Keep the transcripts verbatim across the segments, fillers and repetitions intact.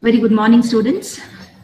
Very good morning, students.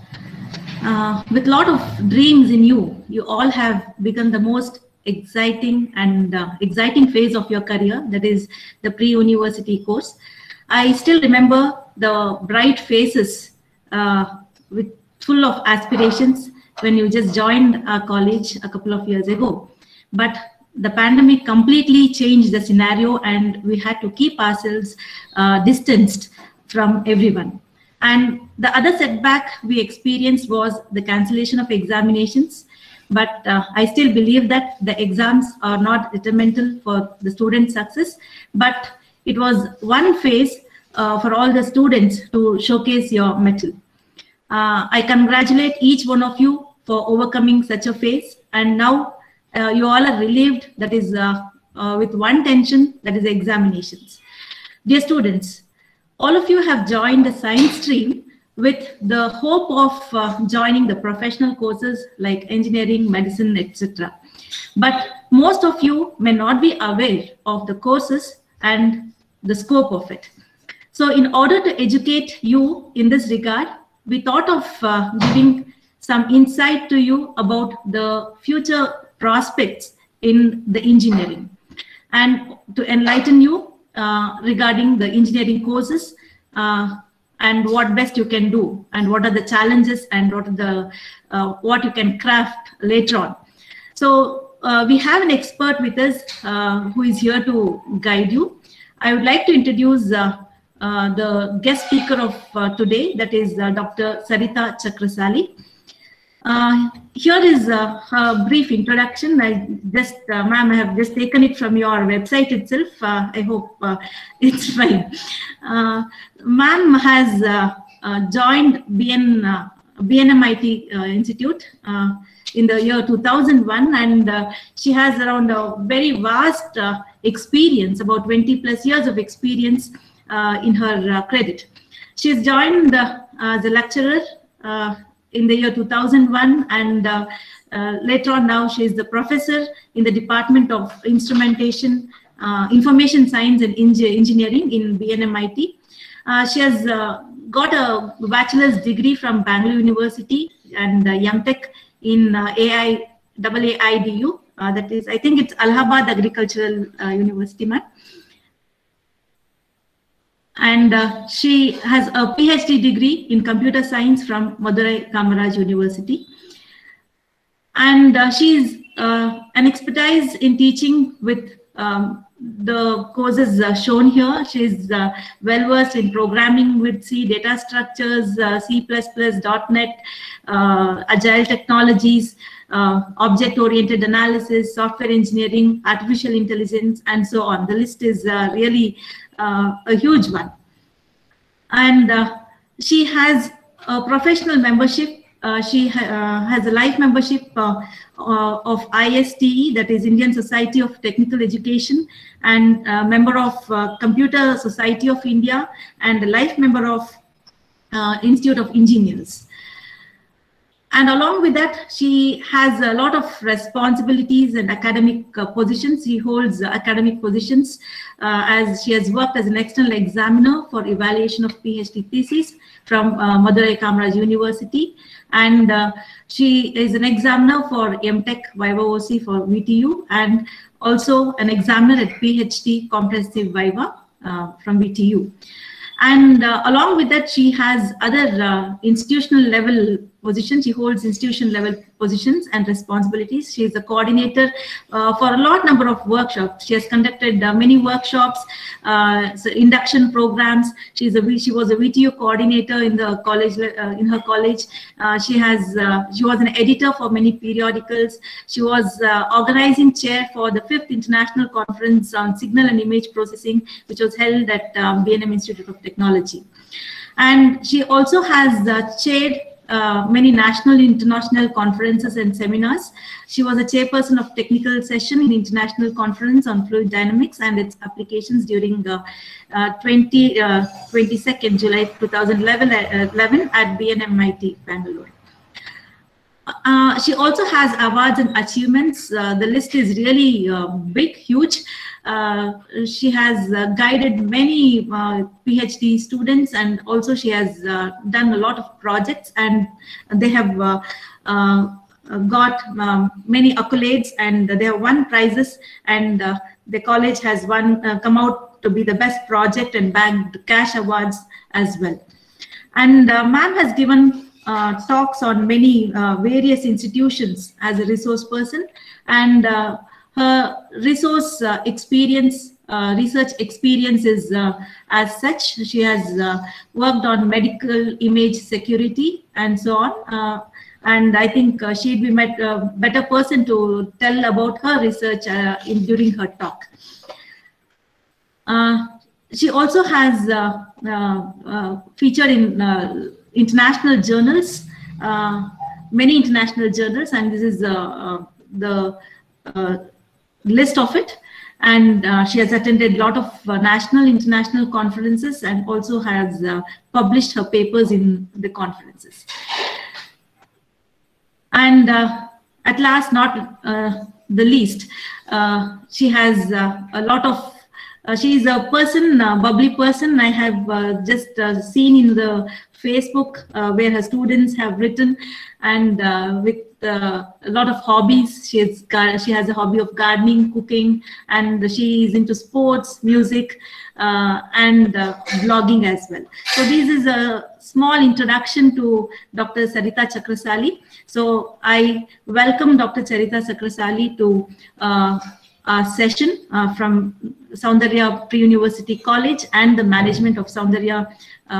Uh, with a lot of dreams in you, you all have begun the most exciting and uh, exciting phase of your career, that is the pre-university course. I still remember the bright faces uh, with full of aspirations when you just joined our college a couple of years ago. But the pandemic completely changed the scenario, and we had to keep ourselves uh, distanced from everyone. And the other setback we experienced was the cancellation of examinations. But uh, I still believe that the exams are not detrimental for the student success, but it was one phase uh, for all the students to showcase your mettle. Uh, I congratulate each one of you for overcoming such a phase, and now uh, you all are relieved, that is uh, uh, with one tension, that is examinations. Dear students, all of you have joined the science stream with the hope of uh, joining the professional courses like engineering, medicine, et cetera. But most of you may not be aware of the courses and the scope of it. So in order to educate you in this regard, we thought of uh, giving some insight to you about the future prospects in the engineering, and to enlighten you Uh, regarding the engineering courses uh, and what best you can do, and what are the challenges, and what are the uh, what you can craft later on. So uh, we have an expert with us uh, who is here to guide you. I would like to introduce uh, uh, the guest speaker of uh, today, that is uh, Doctor Sarita Chakrasali. Uh, here is uh, a brief introduction. I just, uh, ma'am, I have just taken it from your website itself. Uh, I hope uh, it's fine. Uh, ma'am has uh, uh, joined B N, uh, B N M I T uh, Institute uh, in the year two thousand one, and uh, she has around a very vast uh, experience, about twenty plus years of experience uh, in her uh, credit. She has joined uh, as a lecturer uh, in the year two thousand one, and uh, uh, later on now she is the professor in the Department of Instrumentation, uh, Information Science and Engineering in B N M I T. Uh, she has uh, got a bachelor's degree from Bangalore University, and uh, M Tech in uh, A I, A A I D U, uh, that is, I think it's Allahabad Agricultural uh, University, ma'am. And uh, she has a PhD degree in computer science from Madurai Kamaraj University. And uh, she is uh, an expertise in teaching with um, the courses uh, shown here. She is uh, well versed in programming with C, data structures, uh, C plus plus, .NET, uh, agile technologies, uh, object-oriented analysis, software engineering, artificial intelligence, and so on. The list is uh, really Uh, a huge one. And uh, she has a professional membership. Uh, she ha uh, has a life membership uh, uh, of I S T E, that is Indian Society of Technical Education, and a member of uh, Computer Society of India, and a life member of uh, Institute of Engineers. And along with that, she has a lot of responsibilities and academic uh, positions. She holds uh, academic positions uh, as she has worked as an external examiner for evaluation of PhD theses from uh, Madurai Kamaraj University. And uh, she is an examiner for M Tech Viva O C for V T U, and also an examiner at PhD Comprehensive Viva uh, from V T U. And uh, along with that, she has other uh, institutional level positions. She holds institution level positions and responsibilities. She is a coordinator uh, for a lot number of workshops. She has conducted uh, many workshops, uh, so induction programs. She is a she was a V T U coordinator in the college uh, in her college. Uh, she has uh, she was an editor for many periodicals. She was uh, organizing chair for the fifth international conference on signal and image processing, which was held at um, B N M Institute of Technology. And she also has uh, chaired Uh, many national and international conferences and seminars. She was a chairperson of technical session in international conference on fluid dynamics and its applications during the uh, twenty-second July two thousand eleven at B N M I T Bangalore. Uh, she also has awards and achievements. Uh, the list is really uh, big, huge. Uh, she has uh, guided many uh, PhD students, and also she has uh, done a lot of projects, and they have uh, uh, got um, many accolades, and they have won prizes, and uh, the college has won uh, come out to be the best project and bagged cash awards as well. And uh, ma'am has given uh, talks on many uh, various institutions as a resource person, and uh, her resource uh, experience, uh, research experience is uh, as such. She has uh, worked on medical image security and so on. Uh, and I think uh, she'd be met, uh, better person to tell about her research uh, in, during her talk. Uh, she also has uh, uh, uh, featured in uh, international journals, uh, many international journals, and this is uh, uh, the uh, list of it. And uh, she has attended a lot of uh, national, international conferences, and also has uh, published her papers in the conferences. And uh, at last, not uh, the least, uh, she has uh, a lot of Uh, she is a person, a bubbly person. I have uh, just uh, seen in the Facebook uh, where her students have written, and uh, with uh, a lot of hobbies. She has she has a hobby of gardening, cooking, and she is into sports, music, uh, and uh, blogging as well. So this is a small introduction to Doctor Sarita Chakrasali. So I welcome Doctor Sarita Chakrasali to uh, our session uh, from Soundarya Pre-University College and the management of Soundarya uh,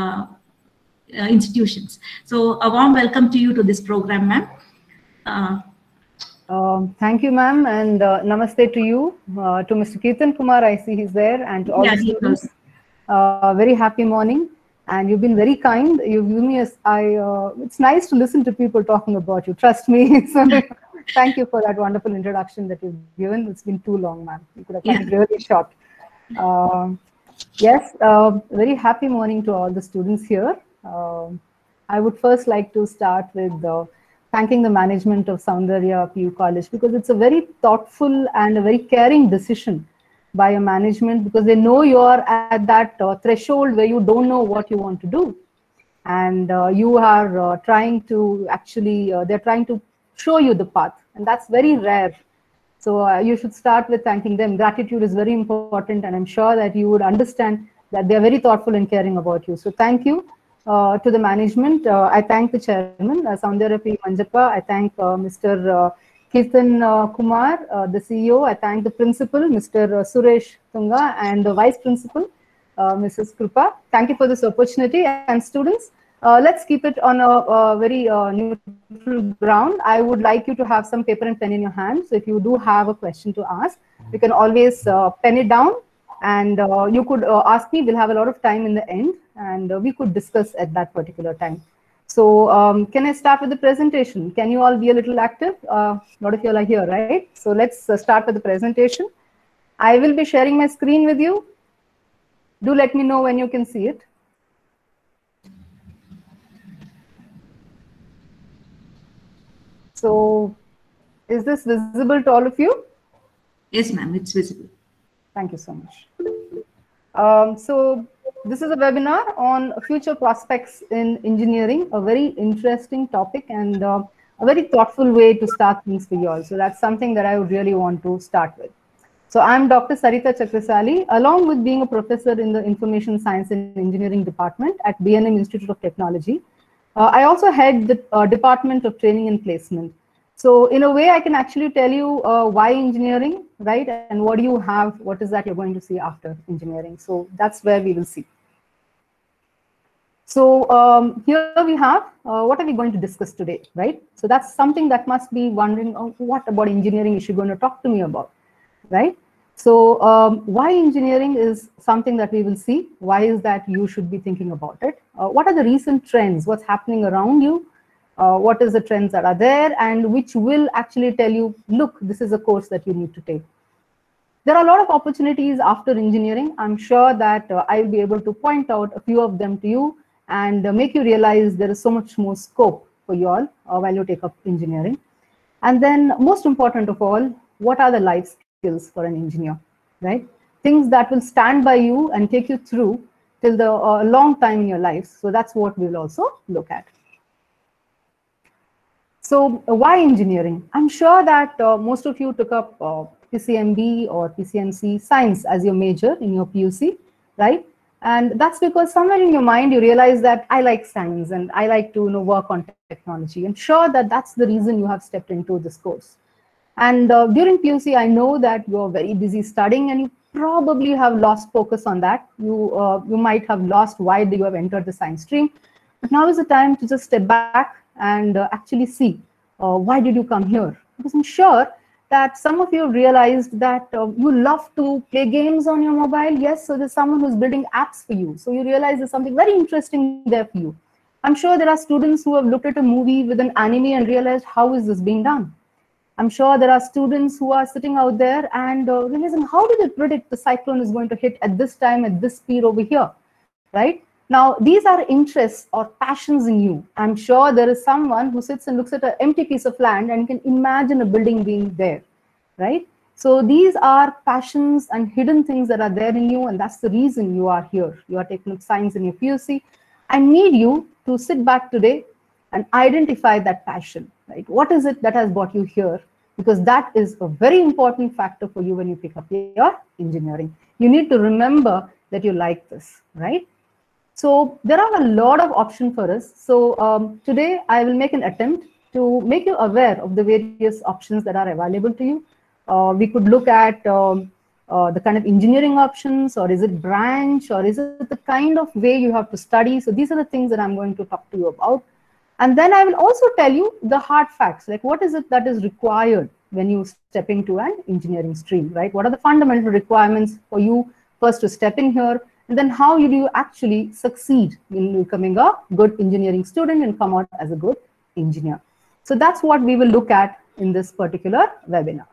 uh, institutions. So a warm welcome to you to this program, ma'am. Uh, uh, thank you, ma'am, and uh, namaste to you, uh, to Mister Kirtan Kumar, I see he's there, and to all yeah, the students. Uh, very happy morning, and you've been very kind. You've given me a, I, uh, it's nice to listen to people talking about you, trust me. So, thank you for that wonderful introduction that you've given. It's been too long, ma'am. You could have cut yeah. it really short. Uh, yes, uh, very happy morning to all the students here. Uh, I would first like to start with uh, thanking the management of Soundarya P U College, because it's a very thoughtful and a very caring decision by a management, because they know you are at that uh, threshold where you don't know what you want to do. And uh, you are uh, trying to actually, uh, they're trying to show you the path, and that's very rare. So uh, you should start with thanking them. Gratitude is very important, and I'm sure that you would understand that they're very thoughtful and caring about you. So thank you uh, to the management. Uh, I thank the chairman, uh, Soundarya P. Manjappa. I thank uh, Mister Uh, Kirtan uh, Kumar, uh, the C E O. I thank the principal, Mister Uh, Suresh Tunga, and the vice principal, uh, Missus Krupa. Thank you for this opportunity. And students, Uh, let's keep it on a, a very uh, neutral ground. I would like you to have some paper and pen in your hand. So if you do have a question to ask, you can always uh, pen it down, and uh, you could uh, ask me. We'll have a lot of time in the end, and uh, we could discuss at that particular time. So um, can I start with the presentation? Can you all be a little active? Uh, a lot of you all are here, right? So let's uh, start with the presentation. I will be sharing my screen with you. Do let me know when you can see it. So, is this visible to all of you? Yes, ma'am, it's visible. Thank you so much. Um, so, this is a webinar on future prospects in engineering, a very interesting topic, and uh, a very thoughtful way to start things for you all. So, that's something that I would really want to start with. So, I'm Doctor Sarita Chakrasali, along with being a professor in the Information Science and Engineering Department at B N M Institute of Technology. Uh, I also head the uh, Department of Training and Placement. So in a way, I can actually tell you uh, why engineering, right? And what do you have, what is that you're going to see after engineering? So that's where we will see. So um, here we have, uh, what are we going to discuss today, right? So that's something that must be wondering, oh, what about engineering is she going to talk to me about, right? So um, why engineering is something that we will see. Why is that you should be thinking about it? Uh, what are the recent trends? What's happening around you? Uh, what is the trends that are there, and which will actually tell you, look, this is a course that you need to take. There are a lot of opportunities after engineering. I'm sure that uh, I will be able to point out a few of them to you and uh, make you realize there is so much more scope for you all uh, while you take up engineering. And then most important of all, what are the life skills for an engineer, right? things that will stand by you and take you through till the uh, long time in your life. So that's what we will also look at. So uh, why engineering? I'm sure that uh, most of you took up uh, P C M B or P C M C science as your major in your P U C, right? And that's because somewhere in your mind you realize that I like science and I like to you know, work on technology. And sure that that's the reason you have stepped into this course. And uh, during P U C, I know that you're very busy studying and you probably have lost focus on that. You, uh, you might have lost why you have entered the science stream. But now is the time to just step back and uh, actually see uh, why did you come here? Because I'm sure that some of you realized that uh, you love to play games on your mobile. Yes, so there's someone who's building apps for you. So you realize there's something very interesting there for you. I'm sure there are students who have looked at a movie with an anime and realized how is this being done. I'm sure there are students who are sitting out there and uh, realizing how do they predict the cyclone is going to hit at this time, at this speed over here, right? Now, these are interests or passions in you. I'm sure there is someone who sits and looks at an empty piece of land and can imagine a building being there, right? So these are passions and hidden things that are there in you, and that's the reason you are here. You are taking up science in your P U C. I need you to sit back today and identify that passion, right? What is it that has brought you here? Because that is a very important factor for you when you pick up your engineering. You need to remember that you like this, right? So there are a lot of options for us. So um, today I will make an attempt to make you aware of the various options that are available to you. Uh, we could look at um, uh, the kind of engineering options, or is it branch, or is it the kind of way you have to study? So these are the things that I'm going to talk to you about. And then I will also tell you the hard facts, like what is it that is required when you step into an engineering stream, right? What are the fundamental requirements for you first to step in here? And then how do you actually succeed in becoming a good engineering student and come out as a good engineer? So that's what we will look at in this particular webinar.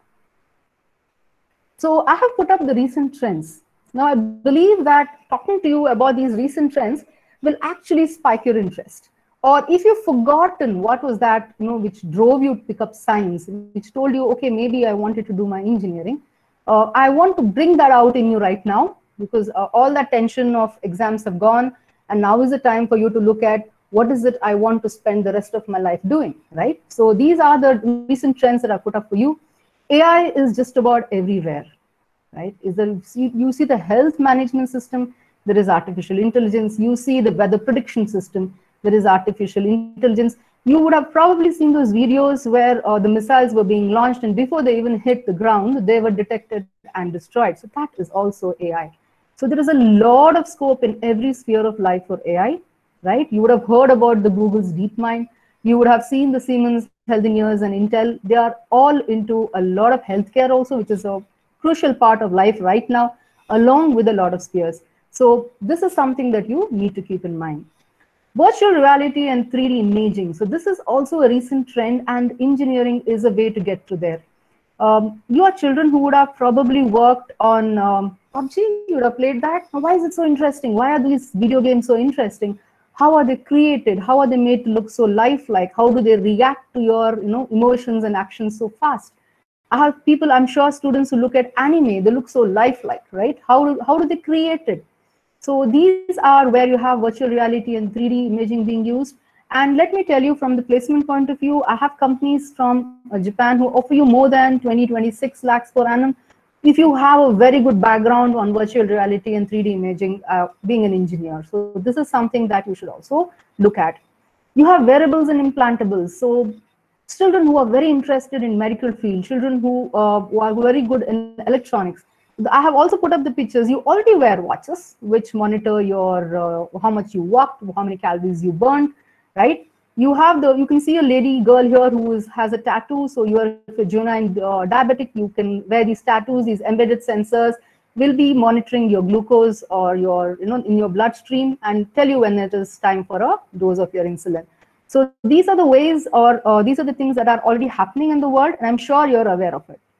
So I have put up the recent trends. Now I believe that talking to you about these recent trends will actually spike your interest. Or if you've forgotten what was that, you know, which drove you to pick up science, which told you, okay, maybe I wanted to do my engineering. Uh, I want to bring that out in you right now, because uh, all that tension of exams have gone, and now is the time for you to look at what is it I want to spend the rest of my life doing, right? So these are the recent trends that I put up for you. A I is just about everywhere, right? Is there, you see the health management system, there is artificial intelligence. You see the weather prediction system, there is artificial intelligence. You would have probably seen those videos where uh, the missiles were being launched, and before they even hit the ground, they were detected and destroyed. So that is also A I. So there is a lot of scope in every sphere of life for A I, right? You would have heard about the Google's DeepMind. You would have seen the Siemens Healthineers and Intel. They are all into a lot of healthcare also, which is a crucial part of life right now, along with a lot of spheres. So this is something that you need to keep in mind. Virtual reality and three D imaging. So this is also a recent trend, and engineering is a way to get to there. Um, you are children who would have probably worked on um, P U B G, you would have played that. Why is it so interesting? Why are these video games so interesting? How are they created? How are they made to look so lifelike? How do they react to your you know, emotions and actions so fast? I have people, I'm sure students who look at anime, they look so lifelike, right? How do, how do they create it? So these are where you have virtual reality and three D imaging being used. And let me tell you, from the placement point of view, I have companies from uh, Japan who offer you more than twenty, twenty-six lakhs per annum if you have a very good background on virtual reality and three D imaging, uh, being an engineer. So this is something that you should also look at. You have wearables and implantables. So children who are very interested in medical field, children who, uh, who are very good in electronics. I have also put up the pictures. You already wear watches which monitor your uh, how much you walked, how many calories you burned, right? You have the, you can see a lady girl here who is, has a tattoo. So you are a genuine uh, diabetic, you can wear these tattoos. These embedded sensors will be monitoring your glucose or your, you know, in your bloodstream and tell you when it is time for a dose of your insulin. So these are the ways, or uh, these are the things that are already happening in the world, and I'm sure you're aware of it.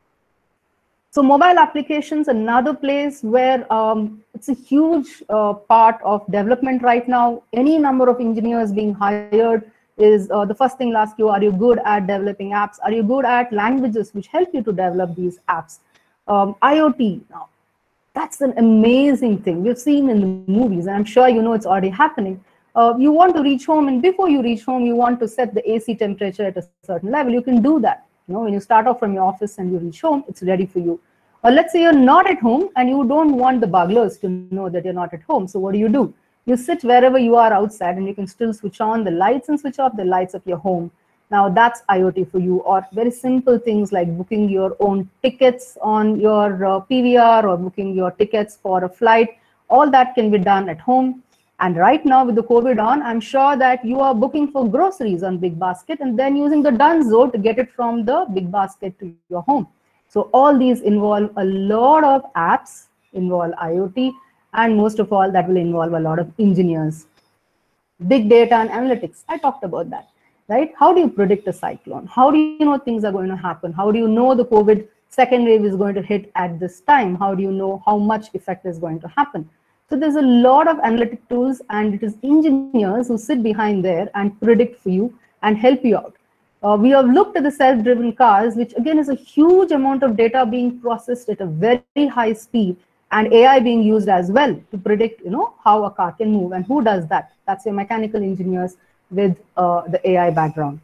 So mobile applications, another place where um, it's a huge uh, part of development right now. Any number of engineers being hired is uh, the first thing they'll ask you, are you good at developing apps? Are you good at languages which help you to develop these apps? Um, IoT now. That's an amazing thing. We've seen in the movies, and I'm sure you know it's already happening. Uh, you want to reach home, and before you reach home, you want to set the A C temperature at a certain level. You can do that. You know, when you start off from your office and you reach home, it's ready for you. Or let's say you're not at home and you don't want the burglars to know that you're not at home. So what do you do? You sit wherever you are outside, and you can still switch on the lights and switch off the lights of your home. Now that's IoT for you. Or very simple things like booking your own tickets on your uh, P V R, or booking your tickets for a flight. All that can be done at home. And right now with the COVID on, I'm sure that you are booking for groceries on Big Basket and then using the Dunzo to get it from the Big Basket to your home. So all these involve a lot of apps, involve IoT, and most of all, that will involve a lot of engineers. Big data and analytics, I talked about that, right? How do you predict a cyclone? How do you know things are going to happen? How do you know the COVID second wave is going to hit at this time? How do you know how much effect is going to happen? So there's a lot of analytic tools, and it is engineers who sit behind there and predict for you and help you out. Uh, we have looked at the self-driven cars, which again is a huge amount of data being processed at a very high speed, and A I being used as well to predict, you know, how a car can move. And who does that? That's your mechanical engineers with uh, the A I background.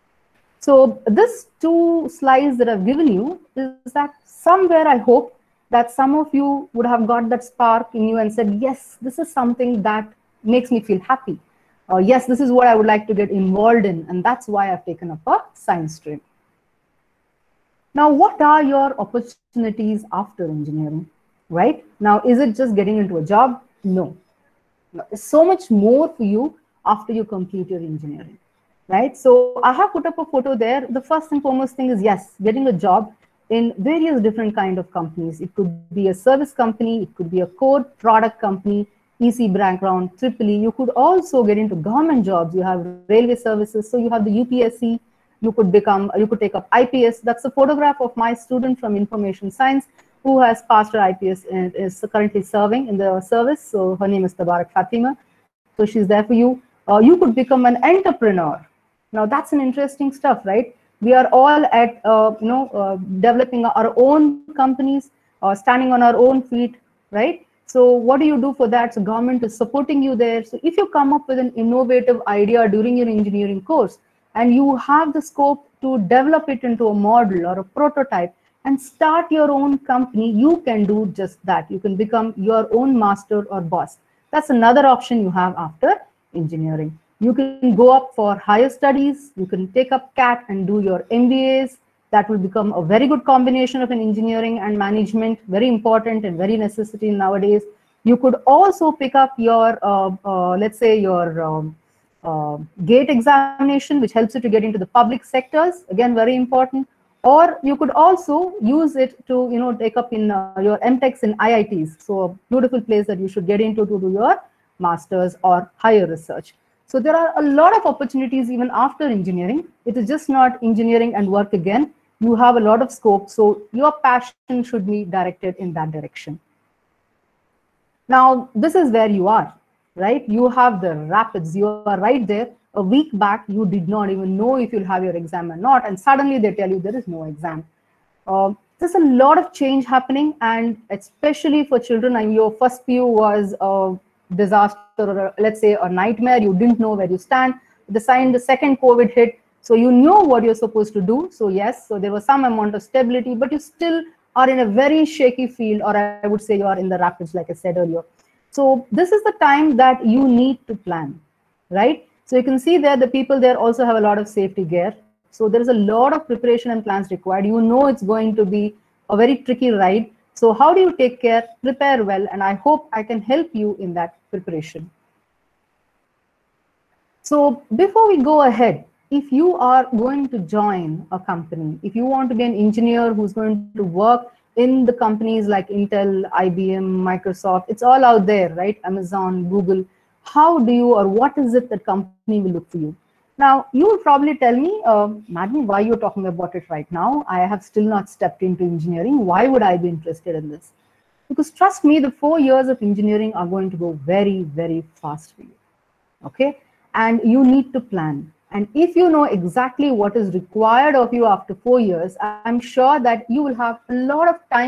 So this two slides that I've given you is that somewhere I hope that some of you would have got that spark in you and said, yes, this is something that makes me feel happy. Uh, yes, this is what I would like to get involved in, and that's why I've taken up a science stream. Now, what are your opportunities after engineering, right? Now, is it just getting into a job? No. No, there's so much more for you after you complete your engineering, right? So I have put up a photo there. The first and foremost thing is, yes, getting a job in various different kind of companies. It could be a service company, it could be a core product company, E C background, Triple E. You could also get into government jobs. You have railway services, so you have the U P S C. You could become, you could take up I P S. That's a photograph of my student from information science who has passed her I P S and is currently serving in the service. So her name is Tabarak Fatima. So she's there for you. Uh, you could become an entrepreneur. Now that's an interesting stuff, right? We are all at, uh, you know, uh, developing our own companies, uh, standing on our own feet, right? So what do you do for that? So government is supporting you there. So if you come up with an innovative idea during your engineering course, and you have the scope to develop it into a model or a prototype and start your own company, you can do just that. You can become your own master or boss. That's another option you have after engineering. You can go up for higher studies. You can take up C A T and do your M B As. That will become a very good combination of an engineering and management, very important and very necessary nowadays. You could also pick up your, uh, uh, let's say, your um, uh, GATE examination, which helps you to get into the public sectors, again, very important. Or you could also use it to, you know, take up in uh, your M Techs in I I Ts. So a beautiful place that you should get into to do your master's or higher research. So there are a lot of opportunities even after engineering. It is just not engineering and work again. You have a lot of scope. So your passion should be directed in that direction. Now, this is where you are, right? You have the rapids. You are right there. A week back, you did not even know if you'll have your exam or not. And suddenly they tell you there is no exam. Uh, there's a lot of change happening. And especially for children, I mean, your first P U was a disaster, or let's say a nightmare. You didn't know where you stand. The sign, the second COVID hit. So you know what you're supposed to do. So yes, so there was some amount of stability, but you still are in a very shaky field, or I would say you are in the rapids, like I said earlier. So this is the time that you need to plan, right? So you can see there, the people there also have a lot of safety gear. So there is a lot of preparation and plans required. You know it's going to be a very tricky ride. So how do you take care, prepare well, and I hope I can help you in that preparation. So before we go ahead, if you are going to join a company, if you want to be an engineer who's going to work in the companies like Intel, I B M, Microsoft, it's all out there, right? Amazon, Google. How do you, or what is it that company will look for you? Now, you will probably tell me, uh, Madam, why you're talking about it right now? I have still not stepped into engineering. Why would I be interested in this? Because trust me, the four years of engineering are going to go very, very fast for you, okay? And you need to plan. And if you know exactly what is required of you after four years, I'm sure that you will have a lot of time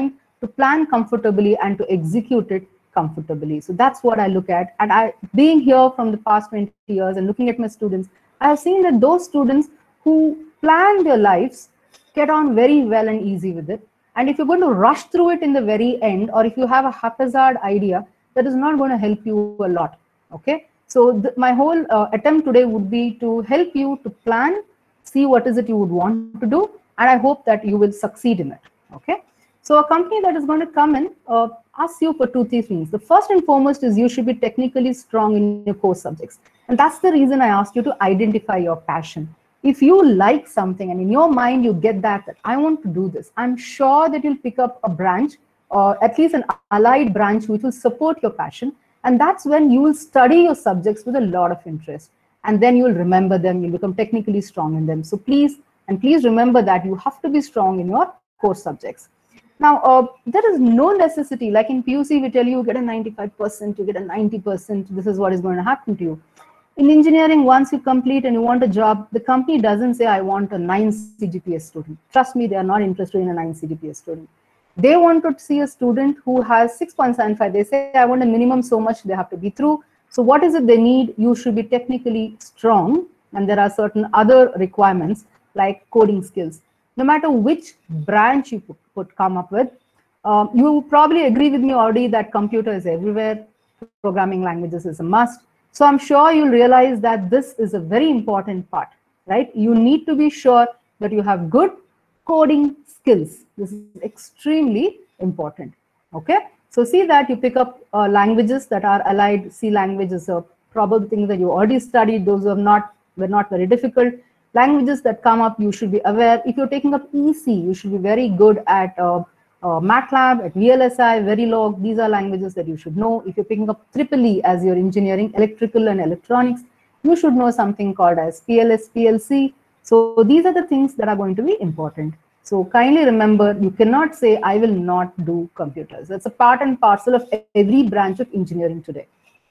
to plan comfortably and to execute it comfortably. So that's what I look at. And I, being here from the past twenty years and looking at my students, I have seen that those students who plan their lives get on very well and easy with it. And if you're going to rush through it in the very end, or if you have a haphazard idea, that is not going to help you a lot. Okay. So the, my whole uh, attempt today would be to help you to plan, see what is it you would want to do, and I hope that you will succeed in it. Okay. So a company that is going to come in uh, asks you for two, three things. The first and foremost is you should be technically strong in your core subjects. And that's the reason I asked you to identify your passion. If you like something and in your mind you get that, that I want to do this, I'm sure that you'll pick up a branch or at least an allied branch which will support your passion. And that's when you will study your subjects with a lot of interest. And then you will remember them, you'll become technically strong in them. So please, and please remember that you have to be strong in your core subjects. Now, uh, there is no necessity, like in P U C, we tell you, you get a ninety-five percent, you get a ninety percent, this is what is going to happen to you. In engineering, once you complete and you want a job, the company doesn't say, I want a nine C G P A student. Trust me, they are not interested in a nine C G P A student. They want to see a student who has six point seven five. They say, I want a minimum so much they have to be through. So what is it they need? You should be technically strong. And there are certain other requirements like coding skills. No matter which branch you could come up with, um, you probably agree with me already that computer is everywhere. Programming languages is a must. So I'm sure you'll realize that this is a very important part, right? You need to be sure that you have good coding skills. This is extremely important, okay? So see that you pick up uh, languages that are allied. C language is a probable thing that you already studied. Those who have not, were not very difficult. Languages that come up, you should be aware. If you're taking up E C, you should be very good at uh, uh, MATLAB, at V L S I, Verilog. These are languages that you should know. If you're picking up triple E as your engineering, electrical and electronics, you should know something called as P L S, P L C. So these are the things that are going to be important. So kindly remember, you cannot say, I will not do computers. That's a part and parcel of every branch of engineering today.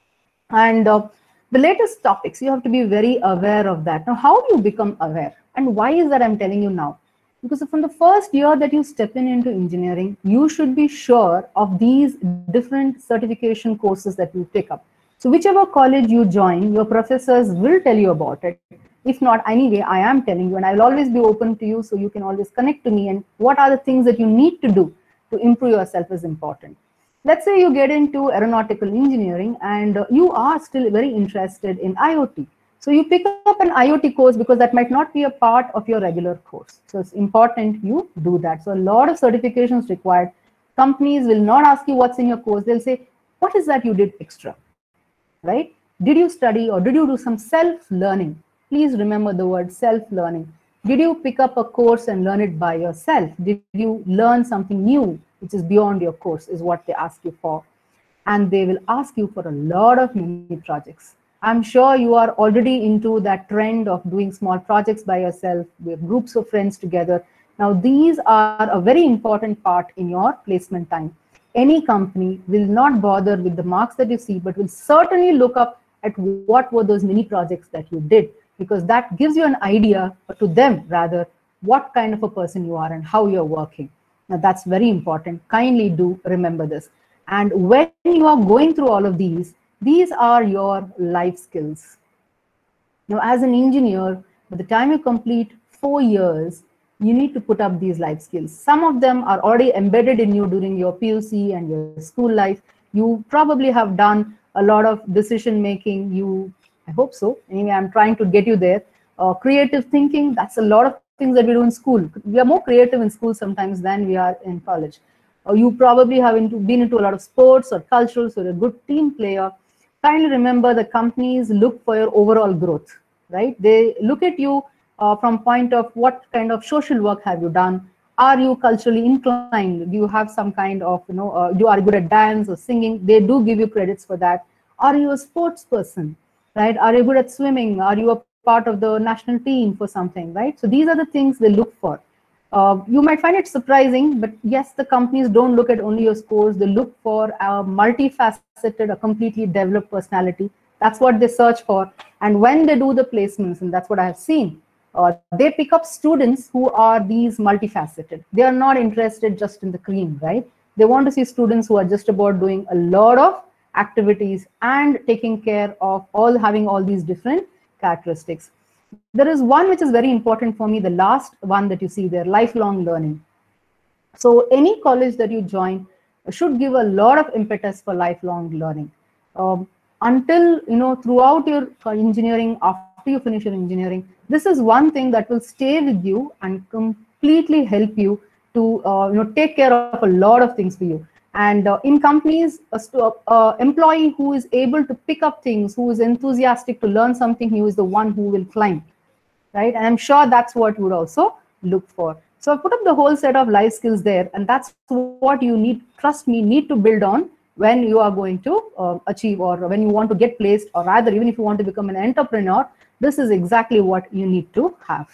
And uh, the latest topics, you have to be very aware of that. Now, how do you become aware? And why is that I'm telling you now? Because from the first year that you step in into engineering, you should be sure of these different certification courses that you take up. So whichever college you join, your professors will tell you about it. If not, anyway, I am telling you, and I will always be open to you, so you can always connect to me, and what are the things that you need to do to improve yourself is important. Let's say you get into aeronautical engineering and uh, you are still very interested in I O T. So you pick up an I O T course because that might not be a part of your regular course. So it's important you do that. So a lot of certifications required. Companies will not ask you what's in your course. They'll say, what is that you did extra, right? Did you study or did you do some self-learning? Please remember the word self-learning. Did you pick up a course and learn it by yourself? Did you learn something new, which is beyond your course, is what they ask you for. And they will ask you for a lot of mini projects. I'm sure you are already into that trend of doing small projects by yourself with groups of friends together. Now, these are a very important part in your placement time. Any company will not bother with the marks that you see, but will certainly look up at what were those mini projects that you did, because that gives you an idea, to them rather, what kind of a person you are and how you're working. Now, that's very important. Kindly do remember this. And when you are going through all of these, these are your life skills. Now, as an engineer, by the time you complete four years, you need to put up these life skills. Some of them are already embedded in you during your P U C and your school life. You probably have done a lot of decision making. You, I hope so. Anyway, I'm trying to get you there. Uh, creative thinking, that's a lot of things that we do in school. We are more creative in school sometimes than we are in college. Or you probably have into, been into a lot of sports or cultural, so you're a good team player. Kindly remember, the companies look for your overall growth, right? They look at you uh, from point of what kind of social work have you done? Are you culturally inclined? Do you have some kind of, you know, uh, you are good at dance or singing? They do give you credits for that. Are you a sports person, right? Are you good at swimming? Are you a part of the national team for something, right? So these are the things they look for. Uh, you might find it surprising, but yes, the companies don't look at only your scores. They look for a multifaceted, a completely developed personality. That's what they search for. And when they do the placements, and that's what I have seen, uh, they pick up students who are these multifaceted. They are not interested just in the cream, right? They want to see students who are just about doing a lot of activities and taking care of all, having all these different characteristics. There is one which is very important for me, the last one that you see there, lifelong learning. So any college that you join should give a lot of impetus for lifelong learning. Um, until, you know, throughout your engineering, after you finish your engineering, this is one thing that will stay with you and completely help you to, uh, you know, take care of a lot of things for you. And uh, in companies, a uh, employee who is able to pick up things, who is enthusiastic to learn something new, is the one who will climb, right? And I'm sure that's what you would also look for. So I put up the whole set of life skills there, and that's what you need, trust me, need to build on when you are going to uh, achieve, or when you want to get placed, or rather, even if you want to become an entrepreneur, this is exactly what you need to have.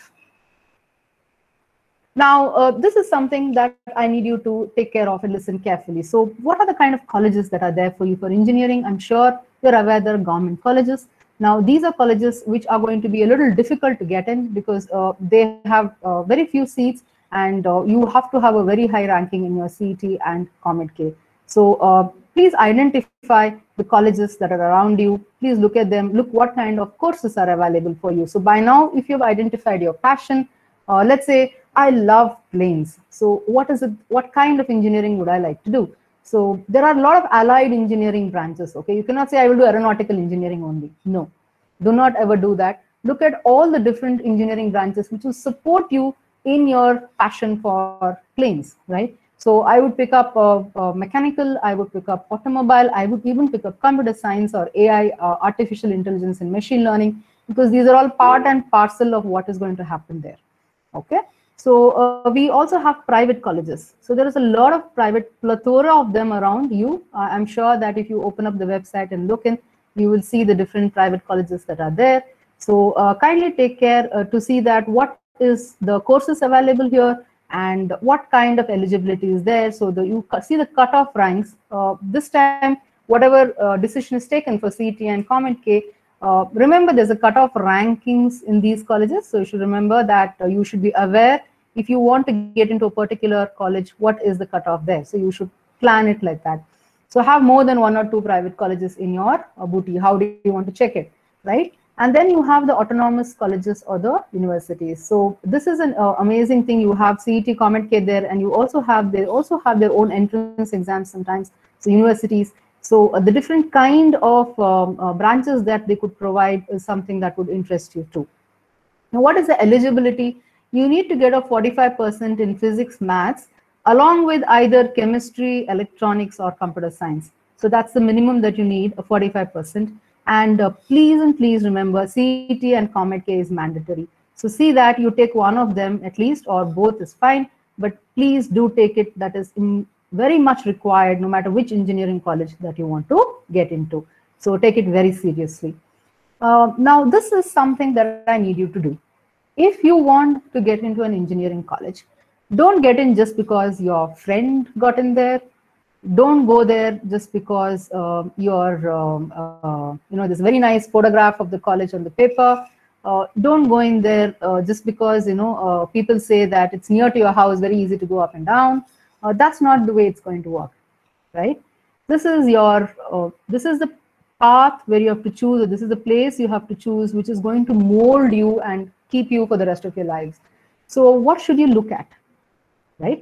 Now, uh, this is something that I need you to take care of and listen carefully. So what are the kind of colleges that are there for you for engineering? I'm sure you're aware there are government colleges. Now, these are colleges which are going to be a little difficult to get in because uh, they have uh, very few seats, and uh, you have to have a very high ranking in your C E T and COMEDK. So uh, please identify the colleges that are around you. Please look at them. Look what kind of courses are available for you. So by now, if you've identified your passion, uh, let's say, I love planes. So what is it? What kind of engineering would I like to do? So there are a lot of allied engineering branches. Okay, you cannot say I will do aeronautical engineering only. No, do not ever do that. Look at all the different engineering branches which will support you in your passion for planes, right? So I would pick up uh, uh, mechanical, I would pick up automobile, I would even pick up computer science or A I, uh, artificial intelligence and machine learning, because these are all part and parcel of what is going to happen there. Okay. So uh, we also have private colleges. So there is a lot of private, plethora of them around you. Uh, I'm sure that if you open up the website and look in, you will see the different private colleges that are there. So uh, kindly take care uh, to see that what is the courses available here and what kind of eligibility is there. So the, you see the cutoff ranks. Uh, this time, whatever uh, decision is taken for C E T and COMEDK, Uh, remember, there's a cutoff rankings in these colleges. So you should remember that uh, you should be aware if you want to get into a particular college, what is the cutoff there. So you should plan it like that. So have more than one or two private colleges in your uh, booty. How do you want to check it, right? And then you have the autonomous colleges or the universities. So this is an uh, amazing thing. You have C E T, COMEDK there, and you also have, they also have their own entrance exams sometimes. So universities. So uh, the different kind of um, uh, branches that they could provide is something that would interest you too. Now, what is the eligibility? You need to get a forty-five percent in physics, maths, along with either chemistry, electronics, or computer science. So that's the minimum that you need, a forty-five percent. And uh, please and please remember, C E T and COMEDK is mandatory. So see that you take one of them at least, or both is fine, but please do take it. That is in very much required, no matter which engineering college that you want to get into. So take it very seriously. Uh, now, this is something that I need you to do. If you want to get into an engineering college, don't get in just because your friend got in there. Don't go there just because uh, your, um, uh, you know, there's a very nice photograph of the college on the paper. Uh, don't go in there uh, just because, you know, uh, people say that it's near to your house, very easy to go up and down. Uh, that's not the way it's going to work, right? This is your, uh, this is the path where you have to choose, or this is the place you have to choose, which is going to mold you and keep you for the rest of your lives. So what should you look at, right?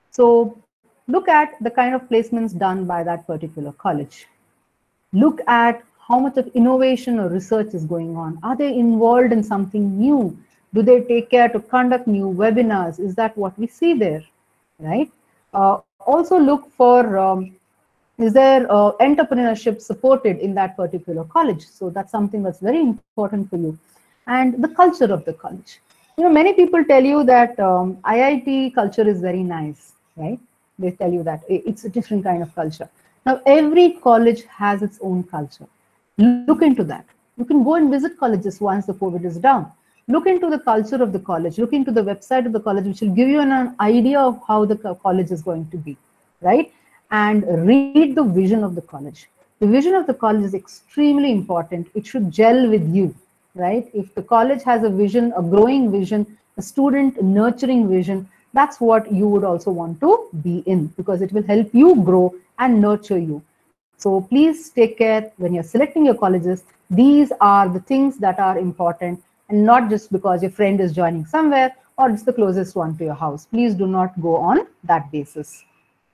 So look at the kind of placements done by that particular college. Look at how much of innovation or research is going on. Are they involved in something new? Do they take care to conduct new webinars? Is that what we see there, right? Uh, also look for, um, is there uh, entrepreneurship supported in that particular college? So that's something that's very important for you. And the culture of the college. You know, many people tell you that um, I I T culture is very nice, right? They tell you that it's a different kind of culture. Now, every college has its own culture. Look into that. You can go and visit colleges once the COVID is down. Look into the culture of the college, look into the website of the college, which will give you an, an idea of how the college is going to be, right? And read the vision of the college. The vision of the college is extremely important. It should gel with you, right? If the college has a vision, a growing vision, a student nurturing vision, that's what you would also want to be in, because it will help you grow and nurture you. So please take care when you're selecting your colleges. These are the things that are important, and not just because your friend is joining somewhere or it's the closest one to your house. Please do not go on that basis.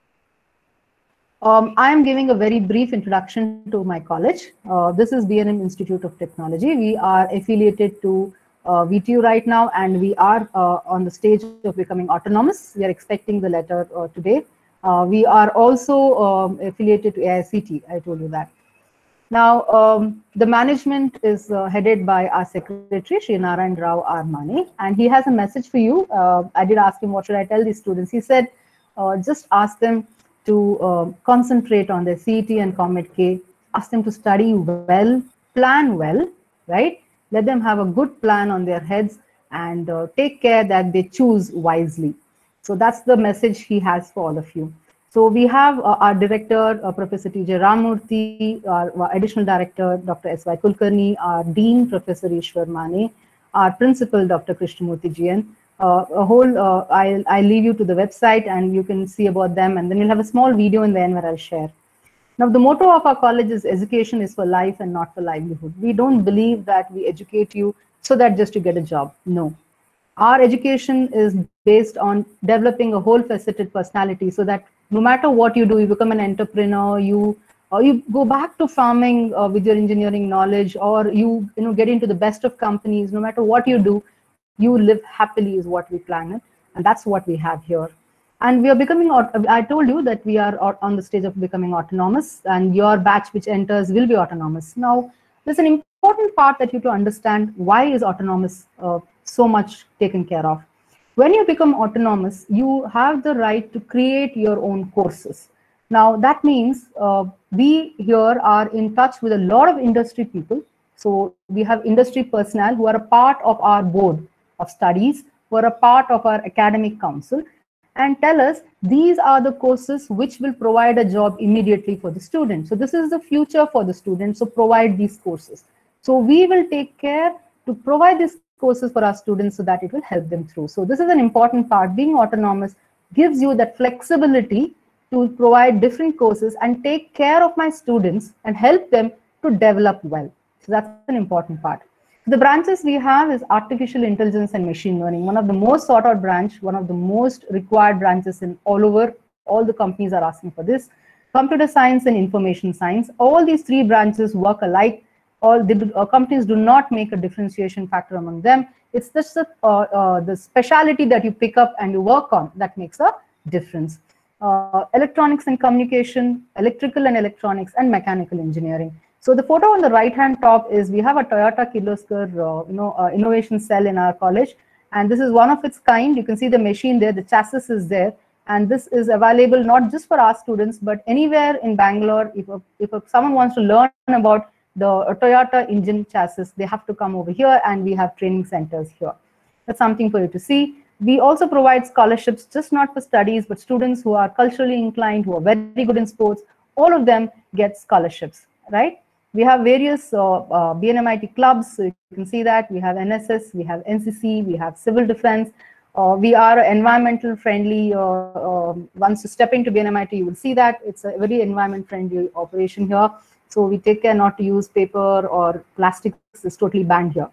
Um, I am giving a very brief introduction to my college. Uh, this is B N M Institute of Technology. We are affiliated to uh, V T U right now, and we are uh, on the stage of becoming autonomous. We are expecting the letter uh, today. Uh, we are also um, affiliated to A I C T, I told you that. Now, um, the management is uh, headed by our secretary, Shri Narayan Rao Armani, and he has a message for you. Uh, I did ask him, what should I tell these students? He said, uh, just ask them to uh, concentrate on their C E T and COMEDK, ask them to study well, plan well, right? Let them have a good plan on their heads, and uh, take care that they choose wisely. So that's the message he has for all of you. So we have uh, our director, uh, Professor T J Ramurthy, our, our additional director, Doctor S Y Kulkarni, our dean, Professor Ishwar Mane, our principal, Doctor Krishnamurthy G N. Uh, a whole, uh, I'll, I'll leave you to the website and you can see about them, and then we'll have a small video in the end where I'll share. Now, the motto of our college is education is for life and not for livelihood. We don't believe that we educate you so that just to get a job. No. Our education is based on developing a whole faceted personality, so that no matter what you do, you become an entrepreneur, you or you go back to farming uh, with your engineering knowledge, or you you know get into the best of companies. No matter what you do, you live happily is what we plan it, and that's what we have here. And we are becoming, I told you that we are on the stage of becoming autonomous, and your batch which enters will be autonomous. Now, there's an important part that you have to understand. Why is autonomous uh, so much taken care of? When you become autonomous, you have the right to create your own courses. Now, that means uh, we here are in touch with a lot of industry people. So we have industry personnel who are a part of our board of studies, who are a part of our academic council, and tell us these are the courses which will provide a job immediately for the student. So this is the future for the student, so provide these courses. So we will take care to provide these courses for our students so that it will help them through. So this is an important part. Being autonomous gives you that flexibility to provide different courses and take care of my students and help them to develop well. So that's an important part. The branches we have is artificial intelligence and machine learning, one of the most sought out branch, one of the most required branches in all over. All the companies are asking for this. Computer science and information science, all these three branches work alike. All the uh, companies do not make a differentiation factor among them. It's just the, uh, uh, the speciality that you pick up and you work on that makes a difference. Uh, electronics and communication, electrical and electronics, and mechanical engineering. So the photo on the right-hand top is we have a Toyota Kirloskar uh, you know, uh, innovation cell in our college, and this is one of its kind. You can see the machine there, the chassis is there, and this is available not just for our students, but anywhere in Bangalore. If, a, if a, someone wants to learn about the uh, Toyota engine chassis, they have to come over here, and we have training centers here. That's something for you to see. We also provide scholarships, just not for studies, but students who are culturally inclined, who are very good in sports, all of them get scholarships, right? We have various uh, uh, B N M I T clubs, so you can see that. We have N S S, we have N C C, we have civil defense. Uh, we are environmental friendly. Uh, uh, once you step into B N M I T, you will see that it's a very environment friendly operation here. So we take care not to use paper or plastics is totally banned here.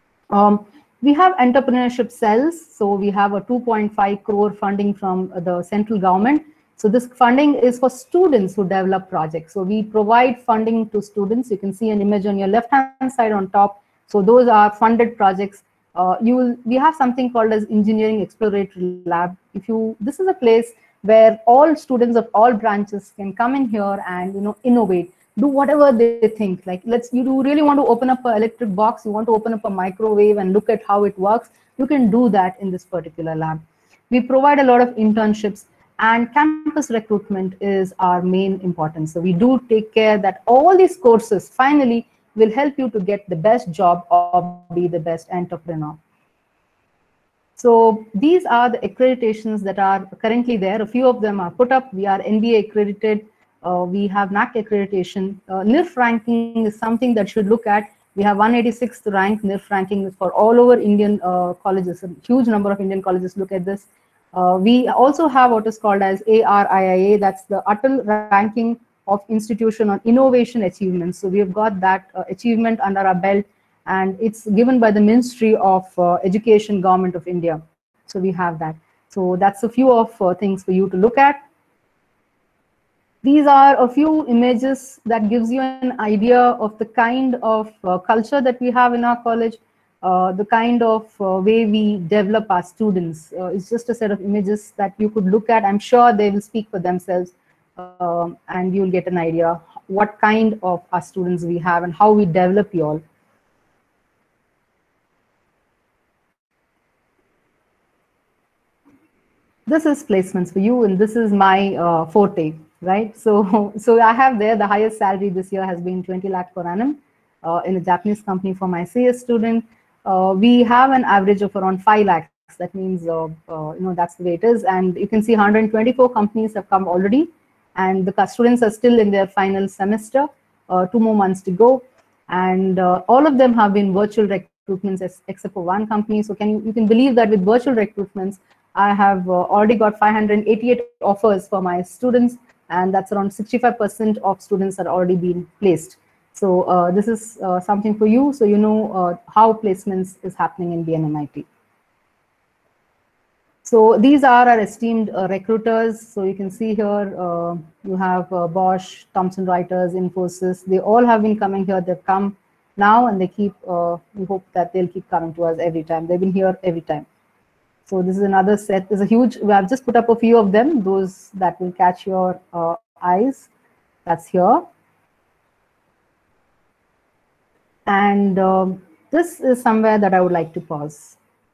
Um, we have entrepreneurship cells. So we have a two point five crore funding from the central government. So this funding is for students who develop projects. So we provide funding to students. You can see an image on your left-hand side on top. So those are funded projects. Uh, you will, we have something called as Engineering Exploratory Lab. If you, this is a place where all students of all branches can come in here and you know innovate, do whatever they think. Like let's, you do really want to open up an electric box, you want to open up a microwave and look at how it works. You can do that in this particular lab. We provide a lot of internships. And campus recruitment is our main importance. So we do take care that all these courses finally will help you to get the best job or be the best entrepreneur. So these are the accreditations that are currently there. A few of them are put up. We are N B A accredited. Uh, we have N A C accreditation. Uh, N I R F ranking is something that should look at. We have one eighty-sixth rank. N I R F ranking is for all over Indian uh, colleges. A huge number of Indian colleges look at this. Uh, we also have what is called as A R I I A, that's the Atal Ranking of Institution on Innovation Achievements. So we have got that uh, achievement under our belt, and it's given by the Ministry of uh, Education, Government of India. So we have that. So that's a few of uh, things for you to look at. These are a few images that gives you an idea of the kind of uh, culture that we have in our college, uh, the kind of uh, way we develop our students. Uh, it's just a set of images that you could look at. I'm sure they will speak for themselves, um, and you'll get an idea what kind of our students we have and how we develop you all. This is placements for you, and this is my uh, forte, right? So, so I have there the highest salary this year has been twenty lakh per annum uh, in a Japanese company for my C S student. Uh, we have an average of around five lakhs. That means, uh, uh, you know, that's the way it is. And you can see one hundred twenty-four companies have come already, and the students are still in their final semester, uh, two more months to go. And uh, all of them have been virtual recruitments except for one company. So can you, you can believe that with virtual recruitments, I have uh, already got five hundred eighty-eight offers for my students, and that's around sixty-five percent of students are already been placed. So uh, this is uh, something for you, so you know uh, how placements is happening in B N M I T. So these are our esteemed uh, recruiters. So you can see here, uh, you have uh, Bosch, Thomson Reuters, Infosys. They all have been coming here. They've come now, and they keep, uh, we hope that they'll keep coming to us every time. They've been here every time. So this is another set. There's a huge, I've just put up a few of them, those that will catch your uh, eyes. That's here. And um, this is somewhere that I would like to pause.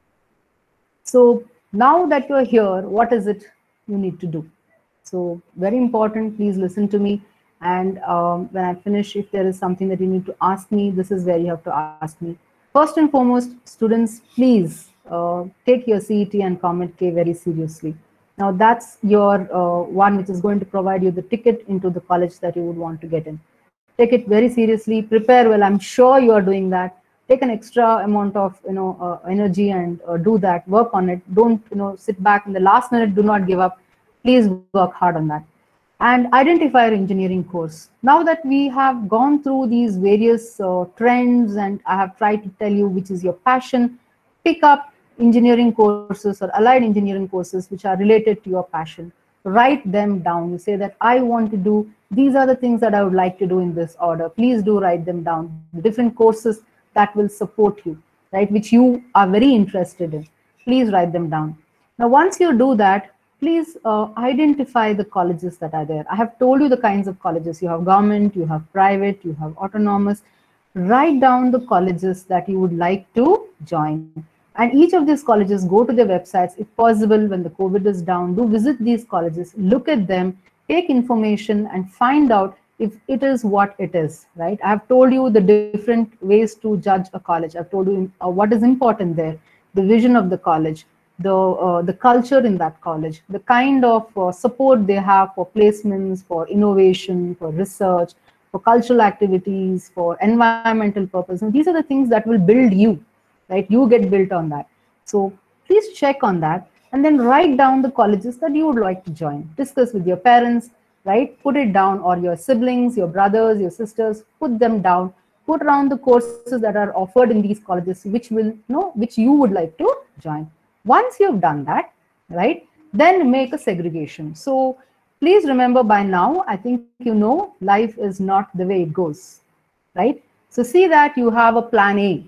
So now that you're here, what is it you need to do? So very important, please listen to me. And um, when I finish, if there is something that you need to ask me, this is where you have to ask me. First and foremost, students, please uh, take your C E T and Comet K very seriously. Now that's your uh, one which is going to provide you the ticket into the college that you would want to get in. Take it very seriously, prepare well. I'm sure you are doing that. Take an extra amount of you know uh, energy and uh, do that, work on it. Don't you know sit back in the last minute, do not give up. Please work hard on that. And identify your engineering course. Now that we have gone through these various uh, trends, and I have tried to tell you which is your passion, pick up engineering courses or allied engineering courses which are related to your passion. Write them down. You say that I want to do, these are the things that I would like to do in this order. Please do write them down. Different courses that will support you, right, which you are very interested in. Please write them down. Now, once you do that, please uh, identify the colleges that are there. I have told you the kinds of colleges. You have government, you have private, you have autonomous. Write down the colleges that you would like to join. And each of these colleges, go to their websites. If possible, when the COVID is down, do visit these colleges, look at them, take information and find out if it is what it is, right? I have told you the different ways to judge a college. I've told you uh, what is important there, the vision of the college, the uh, the culture in that college, the kind of uh, support they have for placements, for innovation, for research, for cultural activities, for environmental purpose. And these are the things that will build you, right? You get built on that. So please check on that and then write down the colleges that you would like to join. Discuss with your parents, right? Put it down, or your siblings, your brothers, your sisters, put them down. Put around the courses that are offered in these colleges, which will you know, which you would like to join. Once you've done that, right, then make a segregation. So please remember, by now, I think you know life is not the way it goes, right? So see that you have a plan A.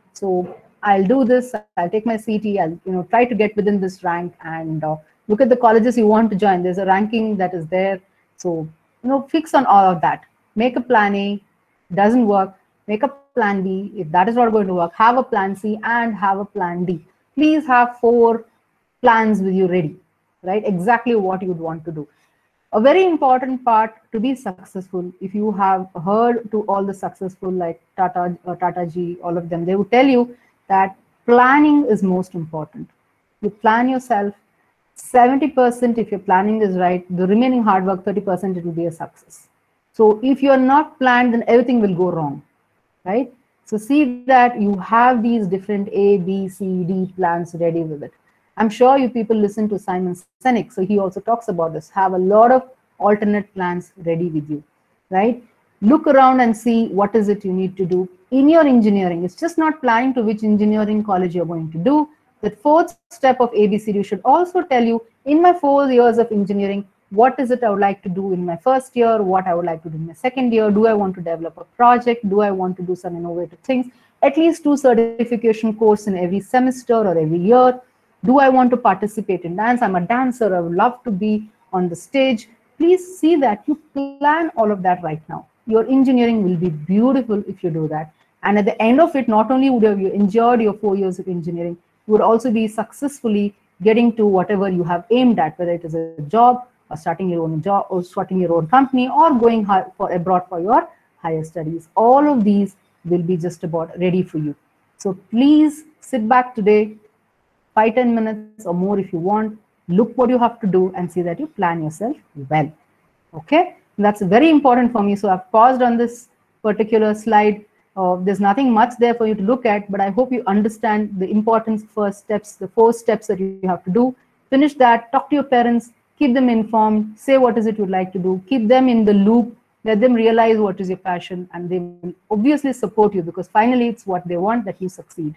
So I'll do this, I'll take my C E T, I'll you know try to get within this rank, and uh, look at the colleges you want to join. There's a ranking that is there. So you know fix on all of that. Make a plan A. Doesn't work, make a plan B. If that is not going to work, have a plan C and have a plan D. Please have four plans with you ready, right? Exactly what you would want to do. A very important part to be successful, if you have heard to all the successful like Tata, uh, Tata Ji, all of them, they would tell you that planning is most important. You plan yourself, seventy percent if your planning is right, the remaining hard work, thirty percent it will be a success. So if you're not planned, then everything will go wrong, right? So see that you have these different A, B, C, D plans ready with it. I'm sure you people listen to Simon Sinek, so he also talks about this. Have a lot of alternate plans ready with you, right? Look around and see what is it you need to do in your engineering. It's just not planning to which engineering college you're going to do. That fourth step of A B C D should also tell you, in my four years of engineering, what is it I would like to do in my first year, what I would like to do in my second year, do I want to develop a project, do I want to do some innovative things, at least two certification course in every semester or every year. Do I want to participate in dance? I'm a dancer, I would love to be on the stage. Please see that you plan all of that right now. Your engineering will be beautiful if you do that. And at the end of it, not only would have you enjoyed your four years of engineering, you would also be successfully getting to whatever you have aimed at, whether it is a job or starting your own job or starting your own company or going for abroad for your higher studies. All of these will be just about ready for you. So please sit back today, five, ten minutes or more if you want, look what you have to do and see that you plan yourself well. Okay, that's very important for me. So I've paused on this particular slide. Uh, there's nothing much there for you to look at, but I hope you understand the importance of first steps, the four steps that you have to do. Finish that, talk to your parents, keep them informed, say what is it you'd like to do, keep them in the loop, let them realize what is your passion, and they will obviously support you because finally it's what they want that you succeed.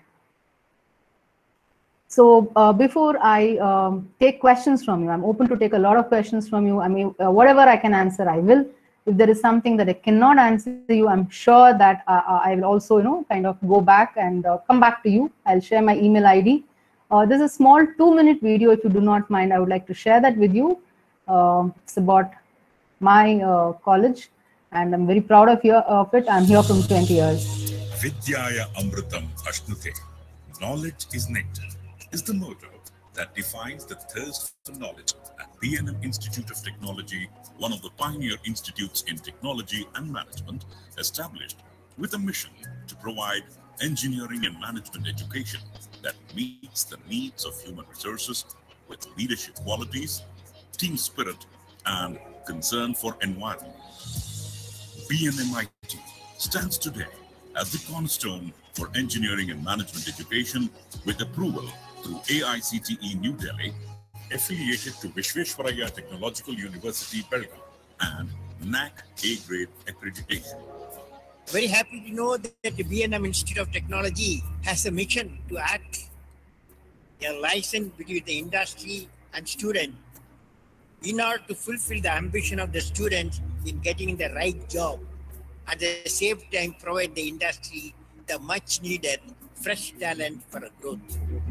So uh, before I um, take questions from you, I'm open to take a lot of questions from you. I mean, uh, whatever I can answer, I will. If there is something that I cannot answer you, I'm sure that uh, I will also, you know, kind of go back and uh, come back to you. I'll share my email I D. Uh, there's a small two-minute video, if you do not mind. I would like to share that with you. Uh, it's about my uh, college, and I'm very proud of, here, of it. I'm here from twenty years. Vidyaya Amritam Ashnute. Knowledge is nectar, is the motto that defines the thirst for knowledge at B N M Institute of Technology, one of the pioneer institutes in technology and management, established with a mission to provide engineering and management education that meets the needs of human resources with leadership qualities, team spirit, and concern for environment. B N M I T stands today as the cornerstone for engineering and management education with approval through A I C T E New Delhi, affiliated to Vishveshwaraya Technological University, Belgaum, and N A C A-grade accreditation. Very happy to know that the B N M Institute of Technology has a mission to act a license between the industry and student in order to fulfill the ambition of the students in getting the right job. At the same time, provide the industry the much needed fresh talent for growth.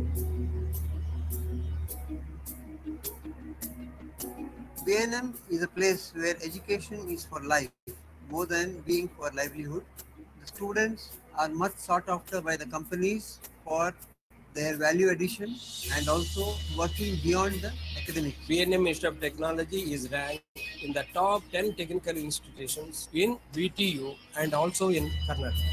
B N M is a place where education is for life, more than being for livelihood. The students are much sought after by the companies for their value addition and also working beyond the academics. B N M Institute of Technology is ranked in the top ten technical institutions in V T U and also in Karnataka.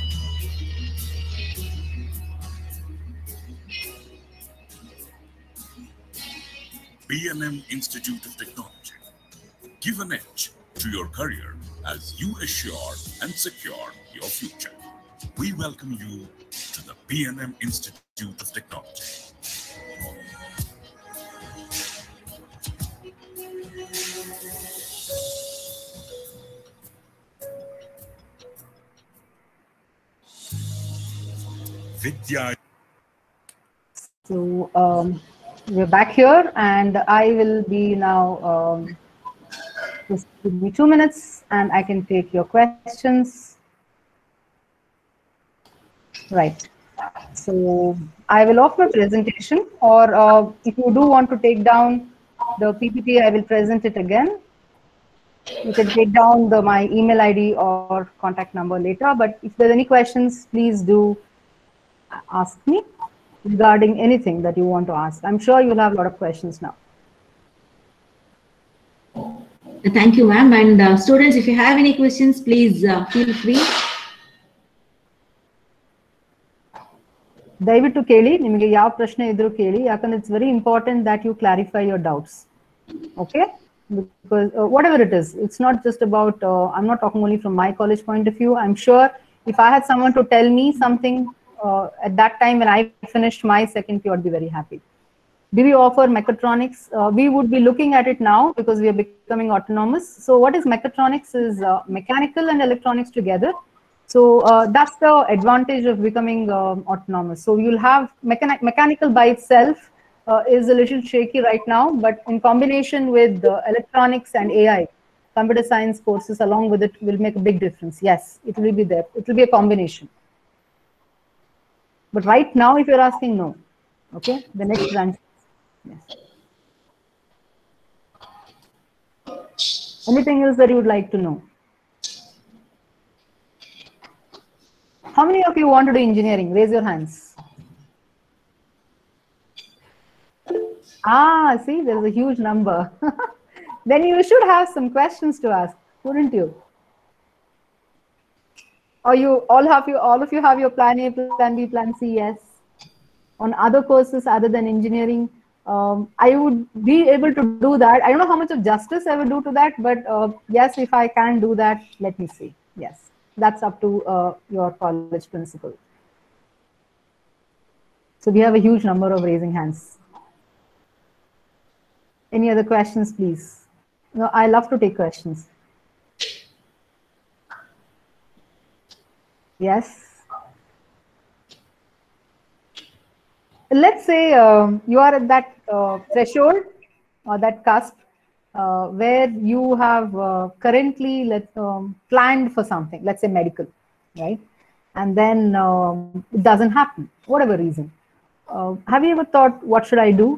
B N M Institute of Technology. Give an edge to your career as you assure and secure your future. We welcome you to the B N M Institute of Technology. Vidya. So um, we're back here, and I will be now. Um, just give me two minutes, and I can take your questions. Right. So I will offer a presentation, or uh, if you do want to take down the P P T, I will present it again. You can take down the my email I D or contact number later. But if there's any questions, please do ask me regarding anything that you want to ask. I'm sure you'll have a lot of questions now. Thank you, ma'am. And uh, students, if you have any questions, please uh, feel free. ದಯವಿಟ್ಟು ಕೇಳಿ, ನಿಮಗೆ ಯಾವ ಪ್ರಶ್ನೆ ಇದ್ರೂ ಕೇಳಿ, ಯಾಕಂದ್ರೆ it's very important that you clarify your doubts. Okay? Because uh, whatever it is, it's not just about, uh, I'm not talking only from my college point of view. I'm sure if I had someone to tell me something uh, at that time when I finished my second year, I'd be very happy. Do we offer mechatronics? Uh, we would be looking at it now because we are becoming autonomous. So what is mechatronics is uh, mechanical and electronics together. So uh, that's the advantage of becoming um, autonomous. So you'll have mechanic mechanical by itself uh, is a little shaky right now, but in combination with uh, electronics and A I, computer science courses along with it will make a big difference. Yes, it will be there. It will be a combination. But right now, if you're asking, no. Okay, the next branch. Yes. Anything else that you would like to know? How many of you want to do engineering? Raise your hands. Ah, see, there's a huge number. Then you should have some questions to ask, wouldn't you? Or you all have you all of you have your plan A, plan B, plan C? Yes. On other courses other than engineering, um, I would be able to do that. I don't know how much of justice I would do to that, but uh, yes, if I can do that, let me see. Yes, that's up to uh, your college principal. So we have a huge number of raising hands. Any other questions, please? No, I love to take questions. Yes. Let's say um, you are at that uh, threshold or that cusp uh, where you have uh, currently let, um, planned for something, let's say medical, right? And then um, it doesn't happen, whatever reason. Uh, have you ever thought, what should I do?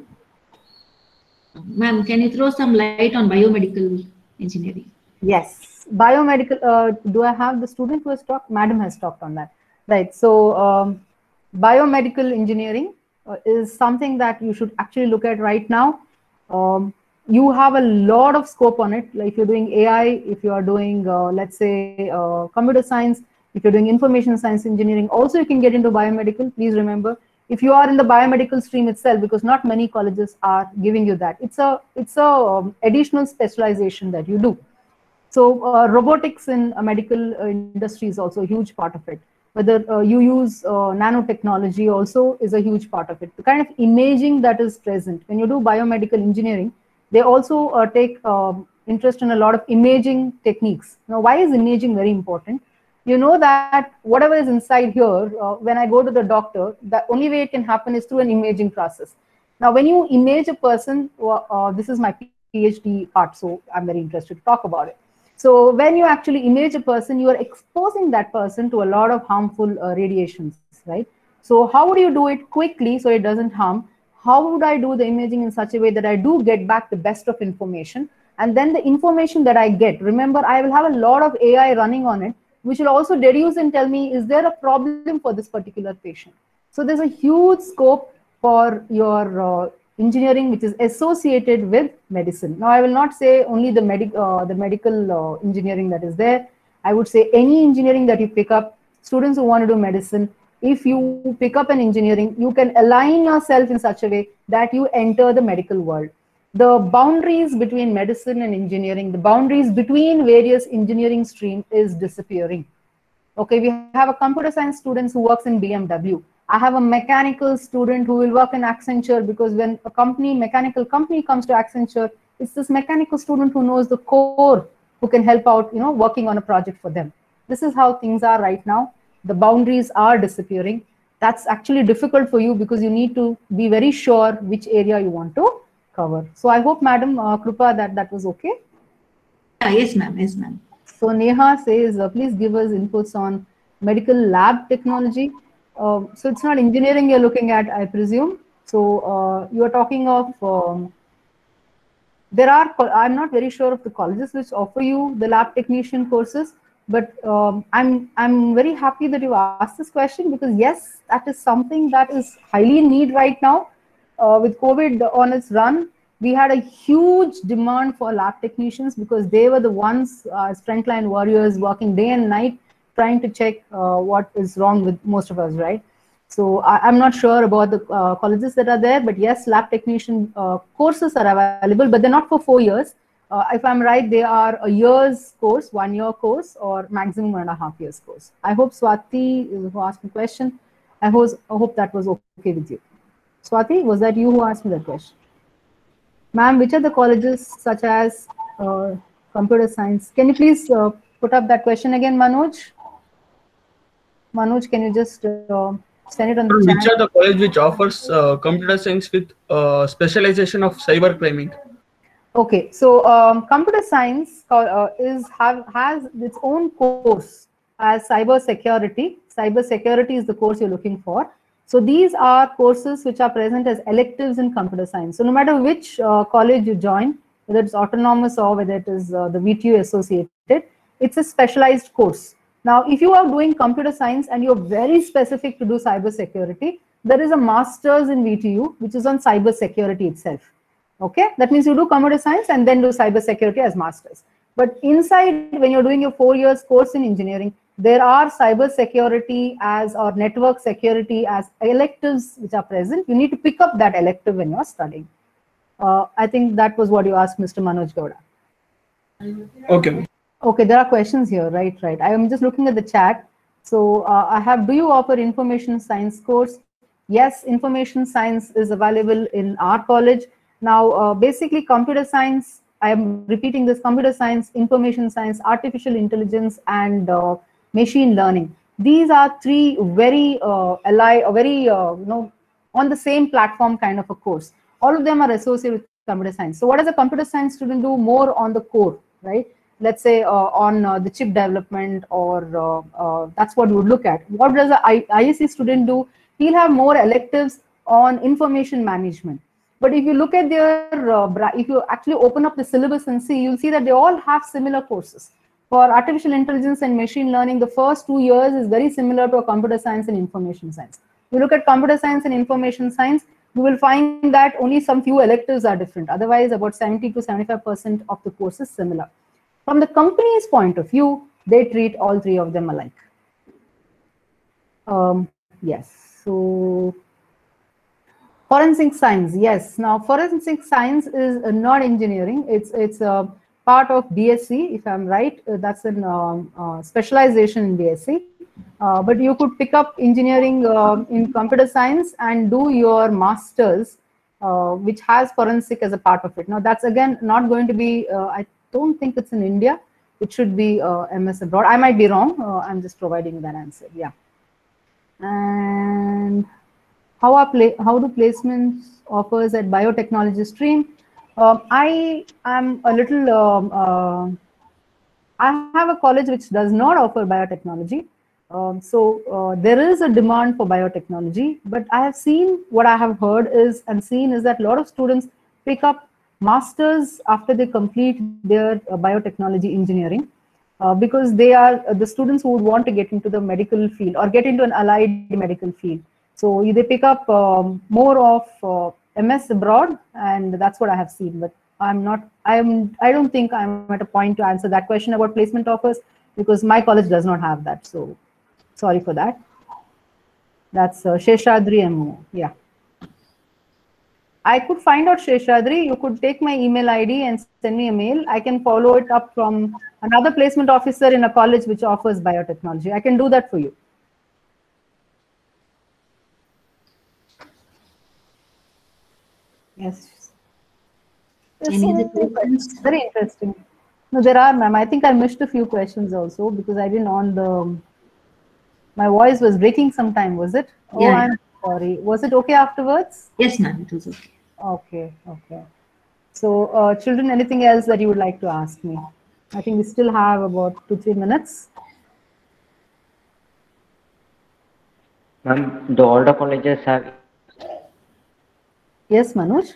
Ma'am, can you throw some light on biomedical engineering? Yes, biomedical. Uh, do I have the student who has talked? Madam has talked on that, right? So um, biomedical engineering uh, is something that you should actually look at right now. Um, you have a lot of scope on it. Like if you're doing A I, if you are doing, uh, let's say, uh, computer science, if you're doing information science engineering, also you can get into biomedical. Please remember, if you are in the biomedical stream itself, because not many colleges are giving you that. It's a it's a um, additional specialization that you do. So uh, robotics in uh, medical uh, industry is also a huge part of it. Whether uh, you use uh, nanotechnology also is a huge part of it. The kind of imaging that is present when you do biomedical engineering, they also uh, take um, interest in a lot of imaging techniques. Now, why is imaging very important? You know that whatever is inside here, uh, when I go to the doctor, the only way it can happen is through an imaging process. Now, when you image a person, uh, this is my PhD part, so I'm very interested to talk about it. So when you actually image a person, you are exposing that person to a lot of harmful uh, radiations, right? So how would you do it quickly so it doesn't harm? How would I do the imaging in such a way that I do get back the best of information? And then the information that I get, remember, I will have a lot of A I running on it, which will also deduce and tell me, is there a problem for this particular patient? So there's a huge scope for your uh, engineering, which is associated with medicine. Now, I will not say only the, medic, uh, the medical uh, engineering that is there. I would say any engineering that you pick up, students who want to do medicine, if you pick up an engineering, you can align yourself in such a way that you enter the medical world. The boundaries between medicine and engineering, the boundaries between various engineering streams is disappearing. Okay, we have a computer science student who works in B M W. I have a mechanical student who will work in Accenture, because when a company, mechanical company comes to Accenture, it's this mechanical student who knows the core, who can help out, you know, working on a project for them. This is how things are right now. The boundaries are disappearing. That's actually difficult for you because you need to be very sure which area you want to cover. So I hope, Madam uh, Krupa, that that was okay. Yeah, yes, ma'am. Yes, ma'am. So Neha says, uh, please give us inputs on medical lab technology. Uh, so it's not engineering you're looking at, I presume. So uh, you are talking of, um, there are, I'm not very sure of the colleges which offer you the lab technician courses, but um, I'm, I'm very happy that you asked this question, because yes, that is something that is highly in need right now. Uh, with COVID on its run, we had a huge demand for lab technicians, because they were the ones uh, as frontline warriors working day and night, trying to check uh, what is wrong with most of us, right? So I, I'm not sure about the uh, colleges that are there, but yes, lab technician uh, courses are available, but they're not for four years. Uh, if I'm right, they are a year's course, one year course, or maximum one and a half years course. I hope Swati, who asked the question, I hope, I hope that was okay with you. Swati, was that you who asked me that question? Ma'am, which are the colleges such as uh, computer science? Can you please uh, put up that question again, Manoj? Manoj, can you just uh, send it on the Which chat? are the college which offers uh, computer science with uh, specialization of cyber crime? Okay, so um, computer science uh, is have has its own course as cyber security. Cyber security is the course you're looking for. So these are courses which are present as electives in computer science. So no matter which uh, college you join, whether it's autonomous or whether it is uh, the V T U associated, it's a specialized course. Now, if you are doing computer science and you're very specific to do cyber security, there is a master's in V T U, which is on cyber security itself. Okay, that means you do computer science and then do cyber security as masters. But inside, when you're doing your four years course in engineering, there are cyber security as or network security as electives which are present. You need to pick up that elective when you're studying. Uh, I think that was what you asked Mister Manoj Gowda. Okay. Okay, there are questions here, right, right. I am just looking at the chat. So uh, I have, do you offer information science course? Yes, information science is available in our college. Now, uh, basically computer science, I am repeating this, computer science, information science, artificial intelligence, and uh, machine learning. These are three very uh, allied, very, uh, you know, on the same platform kind of a course. All of them are associated with computer science. So what does a computer science student do? More on the core, right? Let's say uh, on uh, the chip development, or uh, uh, that's what we would look at. What does a I S C student do? He'll have more electives on information management. But if you look at their, uh, if you actually open up the syllabus and see, you'll see that they all have similar courses. For artificial intelligence and machine learning, the first two years is very similar to a computer science and information science. If you look at computer science and information science, you will find that only some few electives are different. Otherwise, about seventy to seventy-five percent of the course is similar. From the company's point of view, they treat all three of them alike. Um, yes, so forensic science, yes. Now, forensic science is uh, not engineering. It's it's a part of B S c, if I'm right. Uh, that's an um, uh, specialization in B S c. Uh, but you could pick up engineering uh, in computer science and do your master's, uh, which has forensic as a part of it. Now, that's again not going to be, uh, I don't think it's in India. It should be uh, M S abroad. I might be wrong. Uh, I'm just providing that answer. Yeah. And how are play, how do placements offers at biotechnology stream? Um, I am a little, um, uh, I have a college which does not offer biotechnology. Um, so uh, there is a demand for biotechnology, but I have seen, what I have heard is and seen is that a lot of students pick up masters after they complete their uh, biotechnology engineering, uh, because they are uh, the students who would want to get into the medical field or get into an allied medical field. So they pick up um, more of uh, M S abroad, and that's what I have seen. But I'm not, I'm, I don't think I'm at a point to answer that question about placement offers, because my college does not have that. So sorry for that. That's uh, Sheshadri M O. Yeah. I could find out Sheshadri. You could take my email I D and send me a mail. I can follow it up from another placement officer in a college which offers biotechnology. I can do that for you. Yes. Any other questions? Very interesting. No, there are, ma'am. I think I missed a few questions also because I didn't on the. My voice was breaking sometime, was it? Oh, Yeah. I'm sorry. Was it okay afterwards? Yes, ma'am, it was okay. Okay, okay. So, uh, children, anything else that you would like to ask me? I think we still have about two, three minutes. Ma'am, do all the colleges have? Yes, Manoj.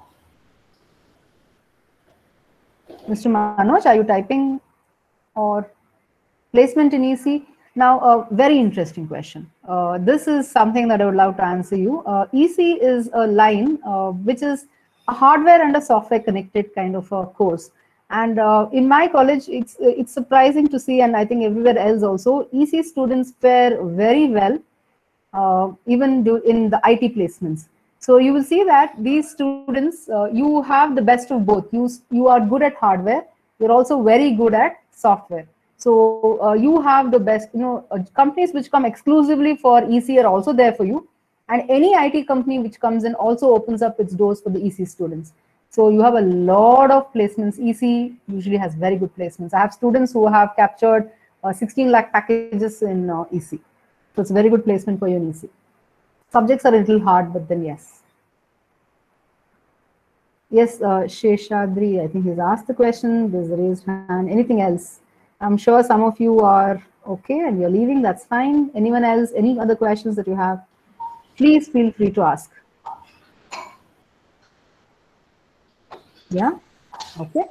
Mister Manoj, are you typing? Or placement in E C? Now, a very interesting question. Uh, this is something that I would love to answer you. Uh, E C is a line uh, which is a hardware and a software connected kind of a course. And uh, in my college, it's it's surprising to see, and I think everywhere else also, E C students fare very well, uh, even do in the I T placements. So you will see that these students, uh, you have the best of both. You, you are good at hardware. You're also very good at software. So uh, you have the best, you know, uh, companies which come exclusively for E C are also there for you. And any I T company which comes in also opens up its doors for the E C students. So you have a lot of placements. E C usually has very good placements. I have students who have captured uh, sixteen lakh packages in uh, E C. So it's a very good placement for you in E C. Subjects are a little hard, but then yes. Yes, uh, Sheshadri, I think he's asked the question. There's a raised hand. Anything else? I'm sure some of you are okay and you're leaving. That's fine. Anyone else? Any other questions that you have? Please feel free to ask. Yeah? Okay.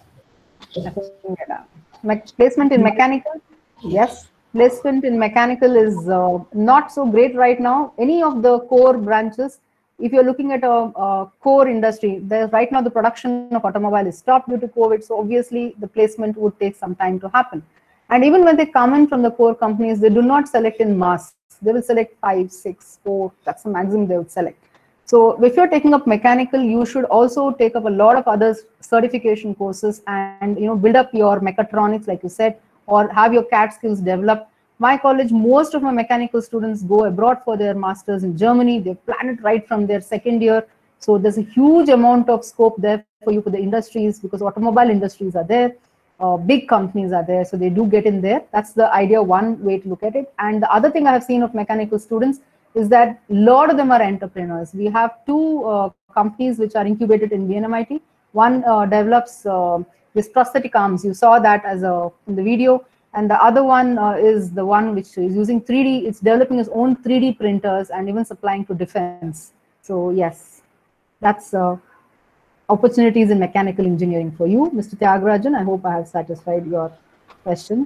Placement in mechanical? Yes. Placement in mechanical is uh, not so great right now. Any of the core branches, if you're looking at a, a core industry, there's right now the production of automobile is stopped due to COVID. So obviously the placement would take some time to happen. And even when they come in from the core companies, they do not select in mass. They will select five, six, four. That's the maximum they would select. So if you're taking up mechanical, you should also take up a lot of other certification courses and, you know, build up your mechatronics, like you said, or have your C A D skills developed. My college, most of my mechanical students go abroad for their masters in Germany. They plan it right from their second year. So there's a huge amount of scope there for you for the industries, because automobile industries are there. Uh, big companies are there, so they do get in there. That's the idea, one way to look at it. And the other thing I have seen of mechanical students is that a lot of them are entrepreneurs. We have two uh, companies which are incubated in B N M I T. One uh, develops uh, this prosthetic arms. You saw that as a in the video. And the other one uh, is the one which is using three D. It's developing its own three D printers and even supplying to defense. So yes, that's uh, opportunities in mechanical engineering for you, Mister Tyagarajan. I hope I have satisfied your question.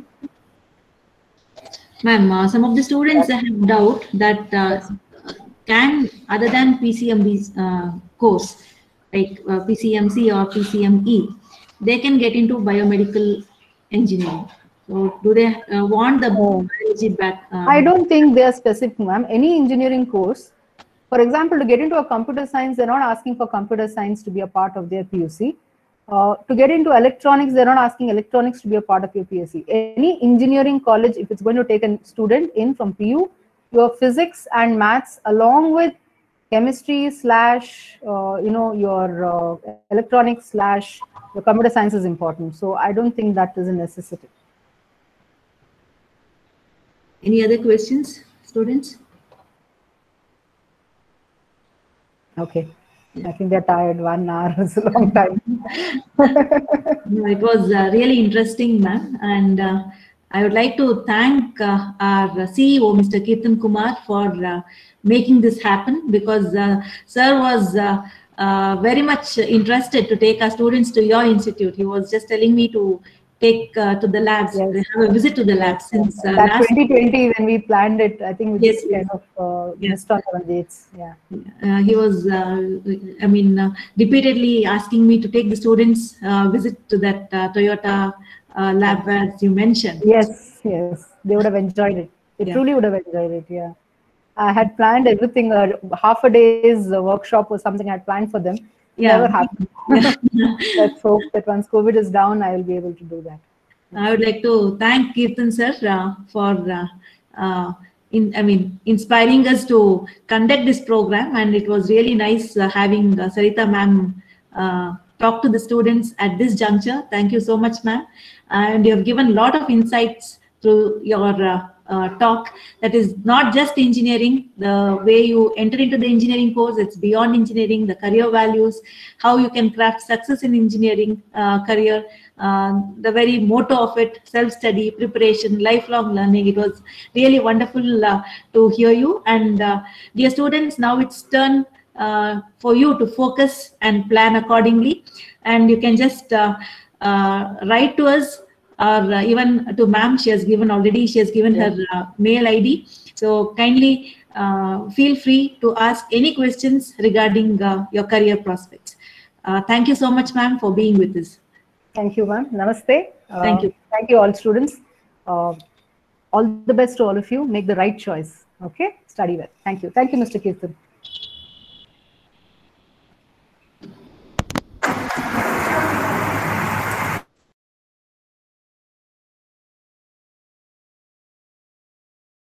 Ma'am, uh, some of the students yes. have doubt that uh, can, other than P C M B uh, course, like uh, P C M C or P C M E, they can get into biomedical engineering. So do they uh, want the biology back? Um, I don't think they are specific, ma'am. Any engineering course, for example, to get into a computer science, they're not asking for computer science to be a part of their P U C. Uh, to get into electronics, they're not asking electronics to be a part of your P U C. Any engineering college, if it's going to take a student in from P U, your physics and maths along with chemistry slash, uh, you know, your uh, electronics slash your computer science is important. So I don't think that is a necessity. Any other questions, students? Okay. I think they're tired. One hour is a long time. No, it was uh, really interesting, ma'am. And uh, I would like to thank uh, our C E O, Mister Kirtan Kumar, for uh, making this happen, because uh, sir was uh, uh, very much interested to take our students to your institute. He was just telling me to take uh, to the labs, yes. have a visit to the labs since uh, that last twenty twenty when we planned it. I think we yes, just yes. kind of uh, yes. missed on our dates. Yeah, uh, he was, uh, I mean, uh, repeatedly asking me to take the students uh, visit to that uh, Toyota uh, lab, as you mentioned. Yes, yes, they would have enjoyed it. They yeah. truly would have enjoyed it. Yeah, I had planned everything. Uh, half a day's uh, workshop or something I had planned for them. Yeah. Never happened. Yeah. Let's hope that once COVID is down, I will be able to do that. I would like to thank Kirtan sir uh, for, uh, uh, in, I mean, inspiring us to conduct this program, and it was really nice uh, having uh, Sarita ma'am uh, talk to the students at this juncture. Thank you so much, ma'am, and you have given a lot of insights through your uh, uh, talk. That is not just engineering, the way you enter into the engineering course, it's beyond engineering, the career values, how you can craft success in engineering uh, career, uh, the very motto of it, self-study, preparation, lifelong learning. It was really wonderful uh, to hear you. And uh, dear students, now it's turn uh, for you to focus and plan accordingly. And you can just uh, uh, write to us, or uh, even to ma'am. She has given already, she has given yeah. her uh, mail I D. So kindly uh, feel free to ask any questions regarding uh, your career prospects. Uh, thank you so much, ma'am, for being with us. Thank you, ma'am. Namaste. Uh, thank you. Thank you all students. Uh, all the best to all of you. Make the right choice. Okay. Study well. Thank you. Thank you, Mister Kirtan.